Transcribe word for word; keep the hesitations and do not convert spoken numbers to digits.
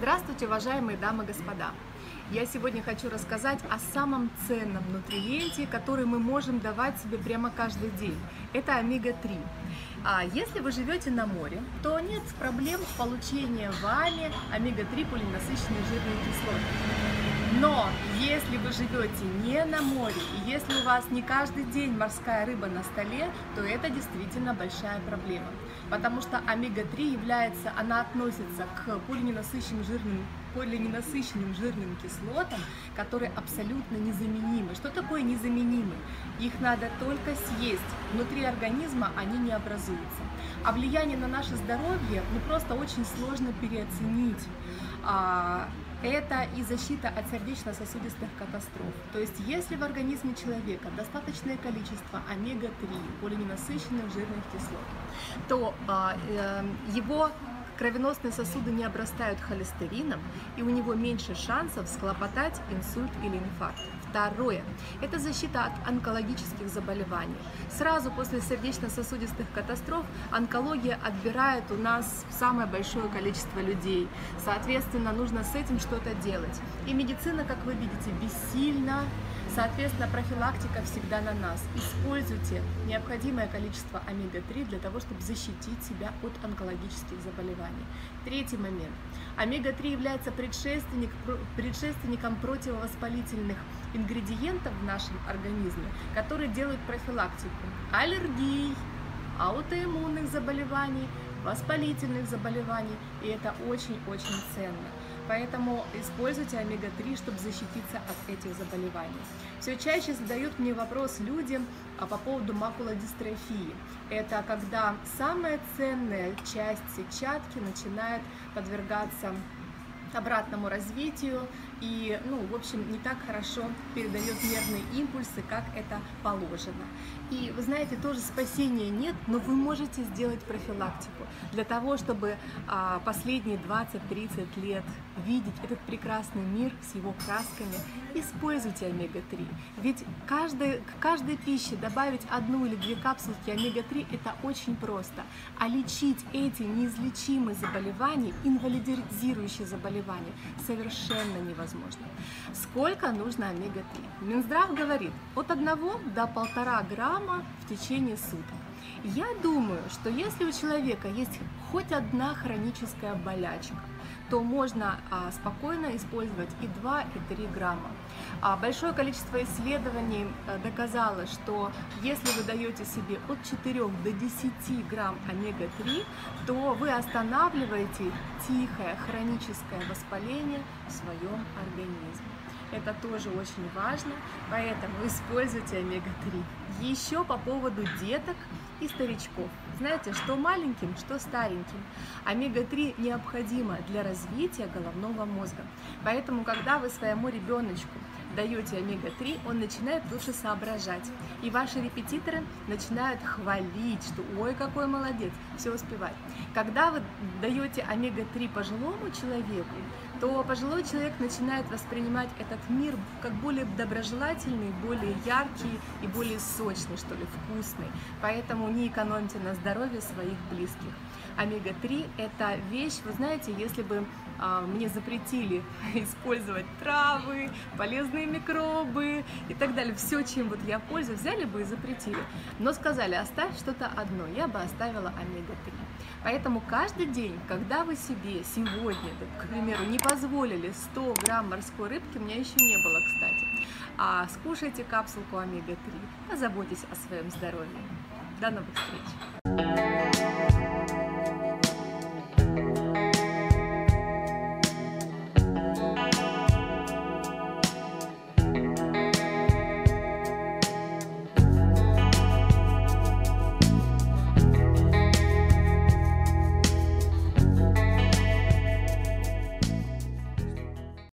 Здравствуйте, уважаемые дамы и господа! Я сегодня хочу рассказать о самом ценном нутриенте, который мы можем давать себе прямо каждый день. Это омега три. А если вы живете на море, то нет проблем с получением вами омега три полиненасыщенной жирной кислоты. Но если вы живете не на море, и если у вас не каждый день морская рыба на столе, то это действительно большая проблема. Потому что омега три является, она относится к полиненасыщенным жирным, полиненасыщенным жирным кислотам, которые абсолютно незаменимы. Что такое незаменимы? Их надо только съесть. Внутри организма они не образуются. А влияние на наше здоровье ну, просто очень сложно переоценить. Это и защита от сердечно-сосудистых катастроф. То есть, если в организме человека достаточное количество омега три, полиненасыщенных жирных кислот, то э, его кровеносные сосуды не обрастают холестерином, и у него меньше шансов схлопотать инсульт или инфаркт. Второе – это защита от онкологических заболеваний. Сразу после сердечно-сосудистых катастроф онкология отбирает у нас самое большое количество людей. Соответственно, нужно с этим что-то делать. И медицина, как вы видите, бессильна. Соответственно, профилактика всегда на нас. Используйте необходимое количество омега три для того, чтобы защитить себя от онкологических заболеваний. Третий момент. омега три является предшественник, предшественником противовоспалительных ингредиентов в нашем организме, которые делают профилактику аллергий, аутоиммунных заболеваний, воспалительных заболеваний. И это очень-очень ценно. Поэтому используйте омега три, чтобы защититься от этих заболеваний. Все чаще задают мне вопрос люди по поводу макулодистрофии. Это когда самая ценная часть сетчатки начинает подвергаться обратному развитию и, ну, в общем, не так хорошо передает нервные импульсы, как это положено. И, вы знаете, тоже спасения нет, но вы можете сделать профилактику для того, чтобы а, последние двадцать-тридцать лет видеть этот прекрасный мир с его красками. Используйте омега три. Ведь каждой, к каждой пище добавить одну или две капсулки омега три – это очень просто. А лечить эти неизлечимые заболевания, инвалидизирующие заболевания, совершенно невозможно. Сколько нужно омега три? Минздрав говорит, от одного до полтора грамма в течение суток. Я думаю, что если у человека есть хоть одна хроническая болячка, то можно а, спокойно использовать и два, и три грамма. А, большое количество исследований а, доказало, что если вы даете себе от четырёх до десяти грамм омега три, то вы останавливаете тихое хроническое воспаление в своем организме. Это тоже очень важно, поэтому используйте омега три. Еще по поводу деток и старичков. Знаете, что маленьким, что стареньким. омега три необходимо для развития головного мозга. Поэтому, когда вы своему ребеночку даете омега три, он начинает лучше соображать. И ваши репетиторы начинают хвалить, что ой, какой молодец, все успевать. Когда вы даете омега три пожилому человеку, то пожилой человек начинает воспринимать этот мир как более доброжелательный, более яркий и более сочный, что ли, вкусный. Поэтому не экономьте на здоровье своих близких. омега три – это вещь, вы знаете, если бы а, мне запретили использовать травы, полезные микробы и так далее, все, чем вот я пользуюсь, взяли бы и запретили. Но сказали, оставь что-то одно, я бы оставила омега три. Поэтому каждый день, когда вы себе сегодня, к примеру, не позволили сто грамм морской рыбки, у меня еще не было, кстати, а скушайте капсулку омега три, позаботьтесь о своем здоровье. До новых встреч!